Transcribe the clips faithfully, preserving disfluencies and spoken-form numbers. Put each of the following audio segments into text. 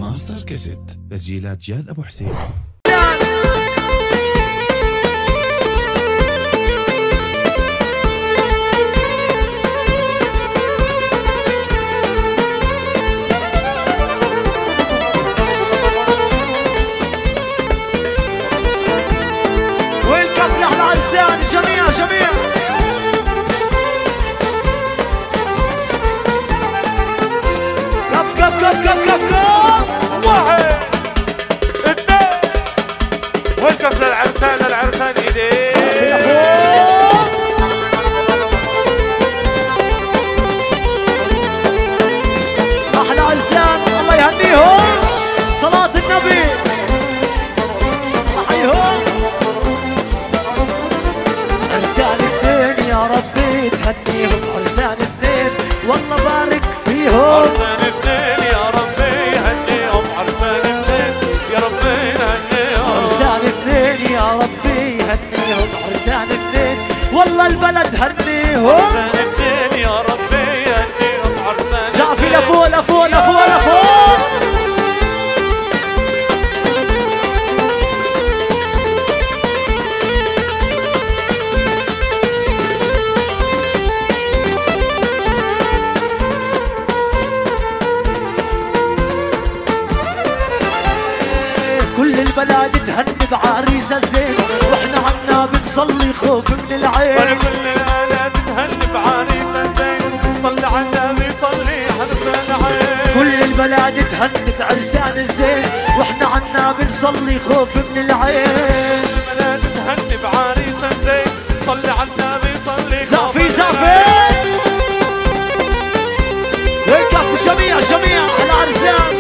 ماستر كاسيت، تسجيلات جاد أبو حسين. ويلكم لأحلى عرسان جميع جميع. كف كف كف كف كف كف. واحد اثنين. ويلكم للعرسان العرسان ايديه. أحلى عرسان الله يهنيهم. صلاة النبي أحيهم. عرسان اثنين يا ربي تهنيهم. عرسان اثنين والله بارك فيهم. عرسان اثنين يا ربي يهنيهم. عرسان اثنين يا ربي يهنيهم. عرسان اثنين يا ربي يهنيهم. عرسان اثنين والله البلد هنيهم. عرسان اثنين يا ربي يهنيهم. عرسان زعفي لفوق لفوق لفوق لفوق. كل البلد تهني بعريسة الزين واحنا عنا بنصلي خوف من العين. كل الآلات تهني بعريسة الزين صلي على النبي صلي عرسان عين. كل البلد تهني بعرسان الزين واحنا عنا بنصلي خوف من العين. البلد تهني بعريسة الزين صلي على النبي صلي. زعفي زعفي ويكفوا جميع جميع العرسان.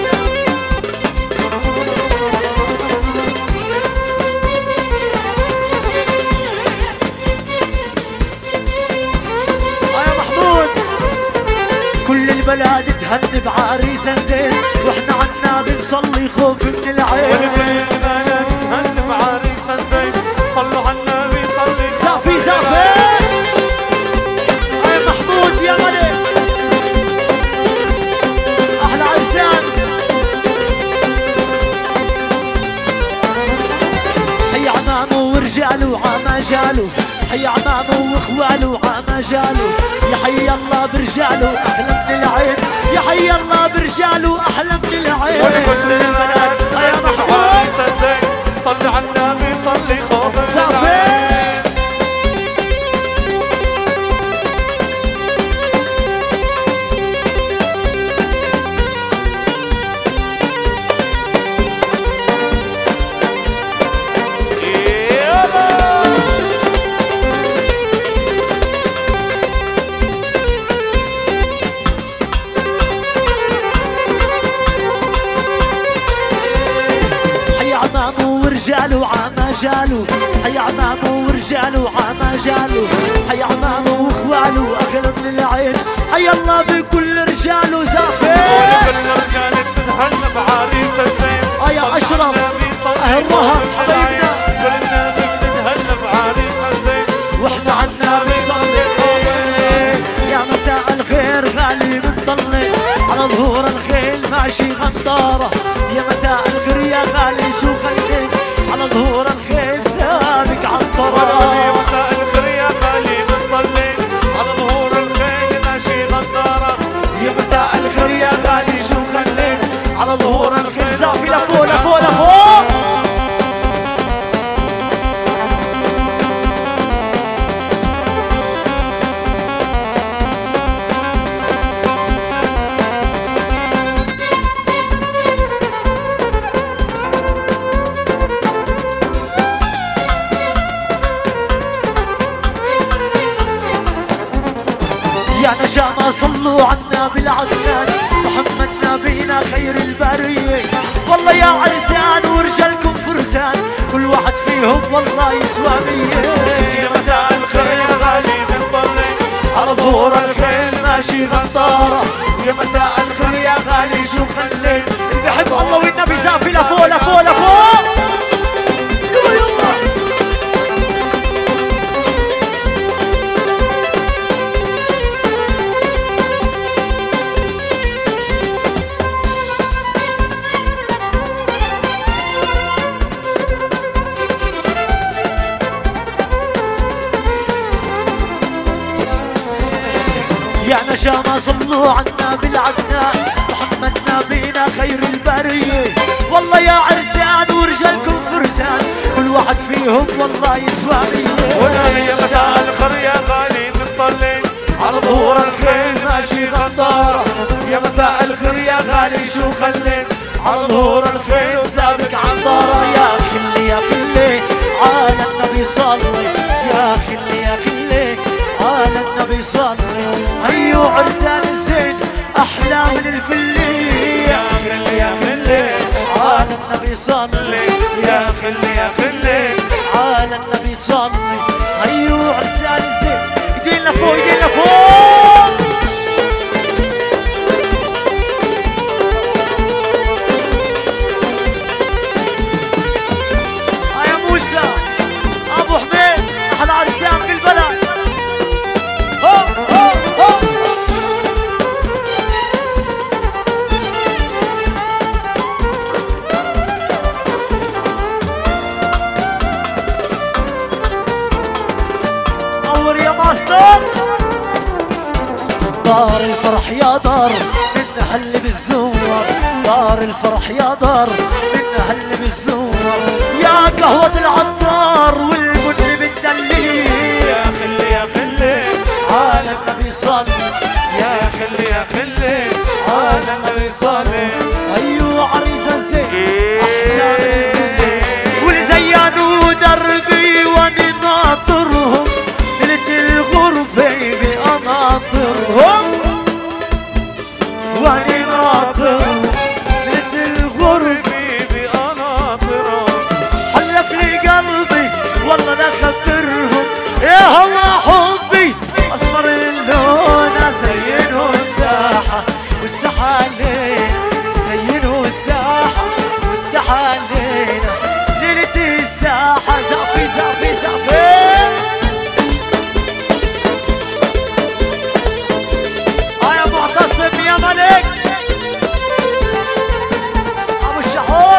يا محمود كل البلد تهني بعريسة زين واحنا عنا بنصلي خوف من العين. كل البلد تهني بعريسة الزين صلوا على النبي صلي. زعفي زعفي يا محمود يا ملك احلى عرسان. حي عمامه ورجاله عما جاله. حي عمامه واخواله عما جاله. يا حي الله برجاله احلى من العين. يا حي الله برجاله احلى من العين. كل البلد يا محمود عريسة الزين صلي على النبي صلي خوف من العين. ورجاله عما جاله. حي عمامه ورجاله عما جاله. حي عمامه واخواله اغلى من العين. حي الله بكل رجاله زعفي. كل رجال تتهنى بعريسة الزين. اه يا اشرف اهل رهب حبايبنا. كل الناس تتهنى بعريسة الزين واحنا عنا بنصلي. يا مساء الخير غالي بنطلي على ظهور الخيل ماشي غندارة. يا مساء الخير يا غالي شو خليك على ظهور الخيل سابق عنطرة. يا مساء الخير يا غالي بنطلي على ظهور الخيل ماشي غندارة. يا مساء الخير يا غالي شو خليك على ظهور الخيل. زعفي لفوق لفوق لفوق. يا نجامة صلوا عنا بالعدنان. محمد نبينا خير البرية. والله يا عرسان ورجالكم فرسان كل واحد فيهم والله يسوى مية. يا مساء الخير يا غالي بنطلي على ظهور الخيل ماشي غدارة. يا مساء الخير يا غالي شو خليت اللي بحب الله والنبي زعفي لفوق لفوق لفوق. يلا يلا يا نشامة صلوا عنا بالعدنان محمد نبينا خير البرية والله يا عرسان ورجالكم فرسان كل واحد فيهم والله يسوى مية ويا مساء الخير يا غالي مطلع على ظهور الخيل ماشي غدارة يا مساء الخير يا غالي شو خليت على ظهور الخيل سابق عنطارة يا خلي يا خلي على النبي صلي يا خلي يا خلي على النبي صلي هيو عرسان الزين احلى من الفلي يا خلي يا خلي على النبي صلي يا خلي يا خلي على النبي صلي هيو عرسان الزين ايدينا فوق ايدينا فوق يا موسى ابو حميد احلى عرسان بالبلد هو هو هو صور يا ماستر دار الفرح يا دار من حل بالزور دار الفرح يا دار من حل بالزور يا قهوة العطار والبن بالدليل يا خلي يا خلي على النبي صلي يا خلي يا خلي على النبي صلي ايوه عريس الزين احلى من الفل والزيانوا دربي وانا ناطرهم ليلة الغربة بأناطرهم وانا ناطرهم ليلة الغربة بأناطرهم حلف لي قلبي والله لا خبرهم يا هوا حبي اصفر اللون زينوا الساحة والساحة علينا زينوا الساحة والساحة علينا ليلة الساحة زعفي زعفي زعفي اه يا معتصم يا ملك ابو الشحور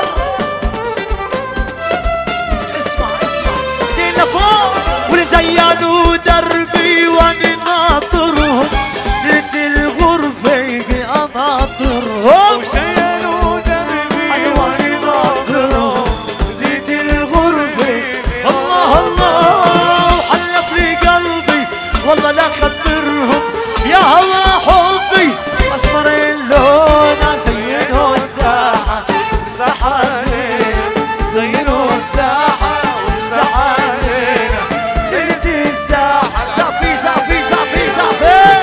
اسمع اسمع ايدينا فوق ولزيانوا دربي وانا ناطرهم ليلة الغربة بأناطرهم وشيلوا دربي انا وانا ناطرهم ليلة الغربة الله الله وحلف لي قلبي والله لا خبرهم يا هوا حبي اصفر اللون زينوا الساحة والساحة علينا زينوا الساحة والساحة علينا ليلة الساحة زعفي زعفي زعفي زعفي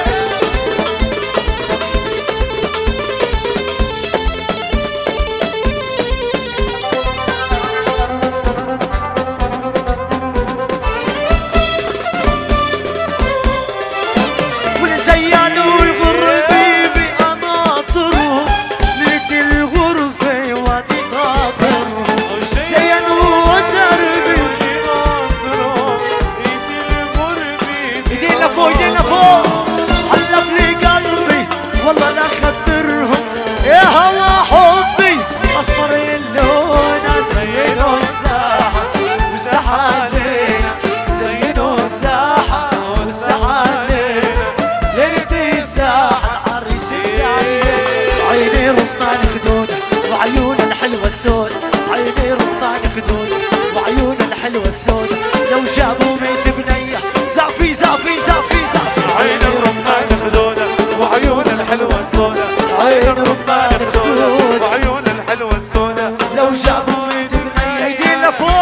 والزيانوا الغربة بأناطرهم ليلة الغربة وادي ناطرهم زينوا دربي ايدينا فوق ايدينا فوق حلف لي قلبي والله لا خبرهم يا هوا حبي اصفر اللون زينوا الساحة والساحة علينا زينوا الساحة والساحة علينا ليلة الساحة عريس الزعيم عيني رمان خدود وعيون الحلوة السود عيني رمان خدود وعيون الحلوة السود لو جابوا ميت بنية زعفي زعفي زعفي زعفي عين الرمان خدودة وعيون الحلوة السودة عين الرمان خدودة وعيون الحلوة السودة لو جابوا ميت بنية ايدينا فوق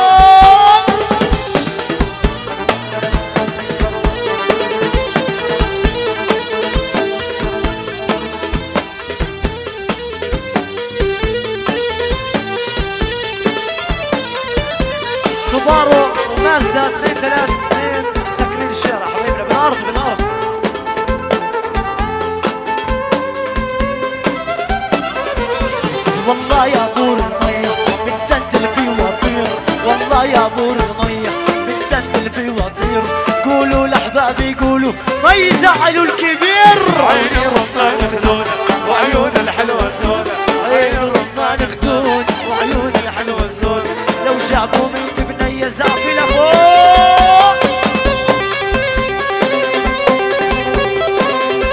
سوبارو ومازدا اثنين ثلاث اثنين مسكرين الشارع حبيبنا بالارض بالارض والله يا بور المية بتدندل في وطير والله يا بور المية بتدندل في وطير قولوا لاحبابي قولوا ما يزعلوا الكبير عين الرمان خدودة وعيون الحلوة السودة عين الرمان خدود وعيون الحلوة السود لو جابوا ميت بنية زعفي لفوق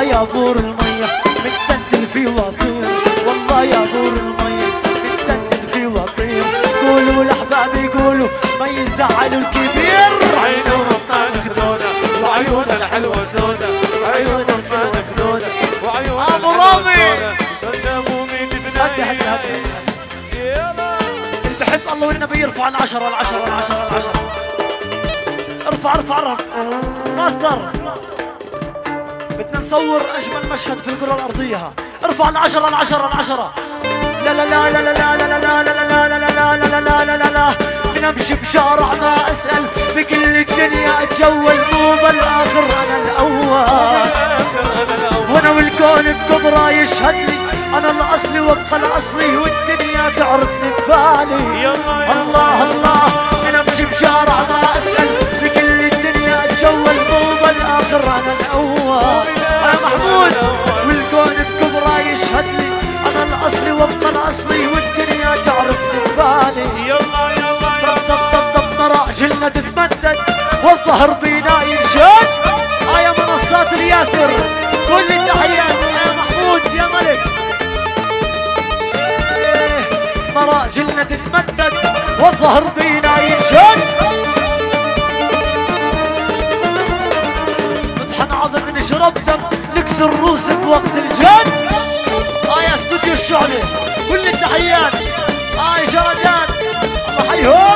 والله يا بور المية متدلل في وطير، والله يا بور المية متدلل في وطير. قولوا لأحبابي قولوا ما يزعلوا الكبير. عينه رمضان خدودة وعيونه الحلوة سودة، وعيونه الحلوة سودة، وعيونه أبو رامي هدي هدي هدي بحب الله والنبي يرفع العشرة العشرة العشرة العشرة. ارفع ارفع ارفع ماستر، بدنا نصور اجمل مشهد في الكرة الارضية. ارفع العشرة العشرة العشرة. لا لا لا لا لا لا لا لا لا لا لا لا لا لا لا لا لا. بنمشي بشارع ما اسأل بكل الدنيا اتجول، مو بالاخر انا الاول، وانا والكون بكبرى يشهد لي انا الاصلي وابقى الاصلي، والدنيا تعرفني بفالي. الله الله بنمشي بشارع ما اسأل بكل الدنيا اتجول، مو بالاخر انا الاول يا محمود، والكون بكبرى يشهد لي انا الاصلي وابقى الاصلي، والدنيا تعرفني بفالي. يلا يلا طب طب طب مراجلنا تتمدد والظهر بينا ينشد. اه يا منصات الياسر كل التحيات يا محمود يا ملك. مراجلنا تتمدد والظهر بينا ينشد. نطحن عظم نشرب دم نكسر روس بوقت الجد. اه يا استوديو الشعلة كل التحيات. اه يا جردان الله حيهم.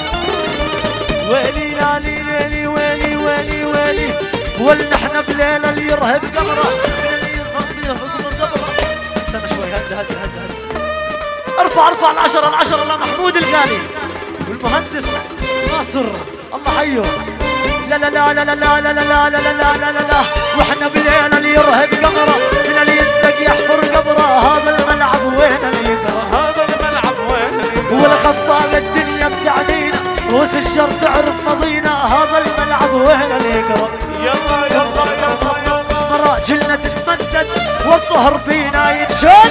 ويلي لالي ليلي ويلي ويلي ويلي، ولنحن بليلة اللي يرهب قمره من اللي يرهب قمره. استنى شوي هدى هدى هدى هدى. ارفع ارفع العشرة العشرة لمحمود الغالي والمهندس ناصر الله حيه. لا لا لا لا لا لا لا لا لا لا لا لا لا لا. واحنا بليلة اللي يرهب قمره من اللي يدق يحفر قبره. هذا الملعب وين اللي يقرا، هذا الملعب وين اللي يقرا، والخطاب الدنيا بتعنينا روس الشر تعرف ماضينا. هذا الملعب وين اللي يقرا. يلا يلا يلا يلا. مراجلنا تتمدد والظهر بينا ينشد.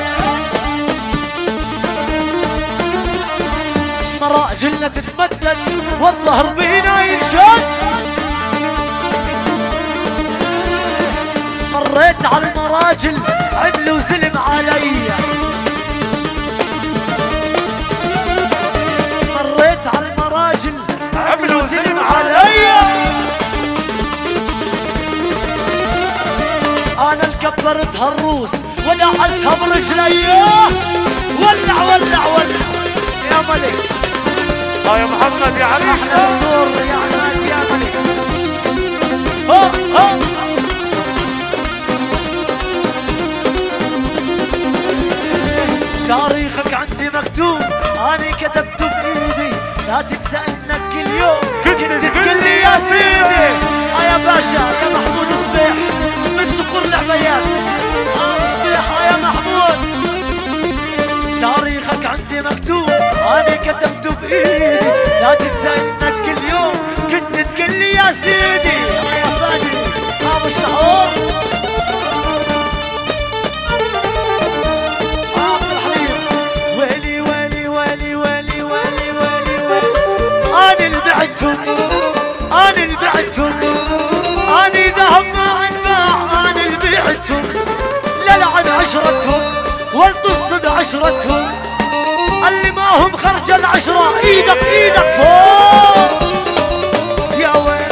مراجلنا تتمدد والظهر بينا ينشد. مريت على المراجل عمل وزلم علي، مريت على المراجل عمل وزلم علي. انا اللي كبرت هالروس ودعسها برجلي. ولع ولع ولع يا ملك. اه يا محمد يا عريس. احلى دور يا عماد يا ملك. ها ها تاريخك عندي مكتوب اني كتبته بايدي. لا تنسى انك كل يوم كنت تقول لي يا سيدي. اه يا باشا يا محمود صبيح من صقور العبيات. اه صبيح اه يا محمود. تاريخك عندي مكتوب اني كتبته بايدي. لا تنسى انك كل يوم كنت تقول لي يا سيدي. اه يا فادي اه ابو الشعور. ويلي ويلي ويلي ويلي ويلي ويلي ويلي. أنا اللي بعتهم أنا اللي بعتهم أنا إذا هم ما انباع أنا اللي بعتهم. لا لعن عشرتهم والطص بعشرتهم. اللي ما هم خرج العشرة إيدك إيدك فوق يا ويل.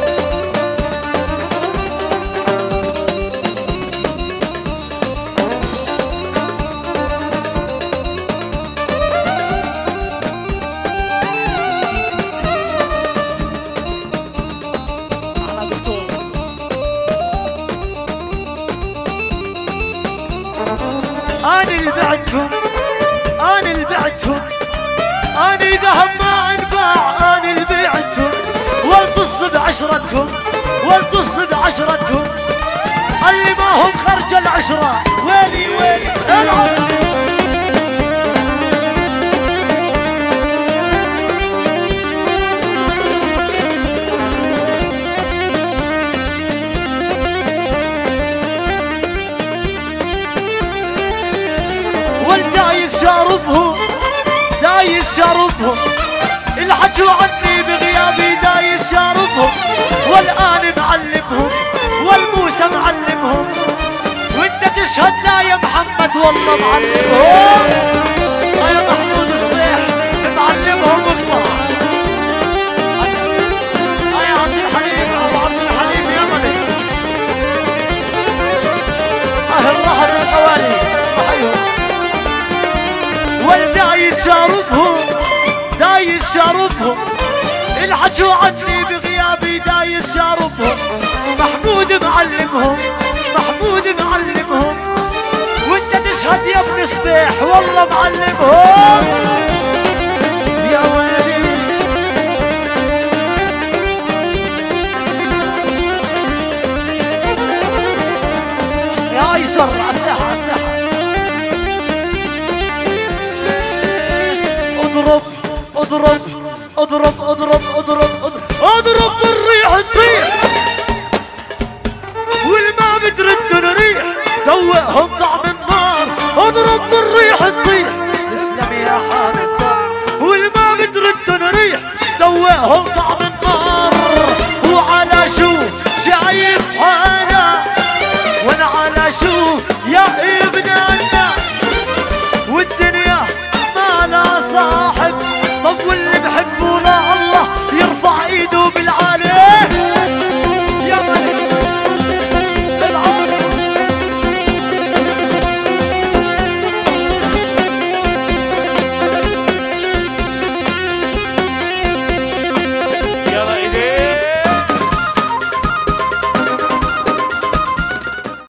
أنا اللي بعتهم أنا اللي بعتهم أنا إذا هم ما انباع أنا اللي بعتهم. والطص بعشرتهم والطص بعشرتهم. اللي ما هم خرج العشرة ويلي ويلي العب. والدايس شاربهم دايس شاربهم. اللي حجوا عني بغيابي دايس شاربهم. والآن معلمهم والموسى معلمهم. تشهد لا يا محمد والله معلمهم. يا محمود صبيح معلمهم اقطع. يا عبد الحليم ابو عبد الحليم يمني. اهل رحل القوالي احيهم. والدايس شاربهم دايس شاربهم. الحجوا عني بغيابي دايس شاربهم. محمود معلمهم محمود معلمهم. وانت تشهد يا ابن صبيح والله معلمهم. يا ويلي يا ايسر على الساحه على الساحه. اضرب اضرب اضرب اضرب اضرب اضرب اضرب بالريح تصيح. والما بترد ريح دوقهم طعم النار. اضرب بالريح تصيح. اسلم يا حامد طار. والما بترد ريح دوقهم طعم النار. وعلى شو شايف حالك وانا على شو يا ابن الناس. والدنيا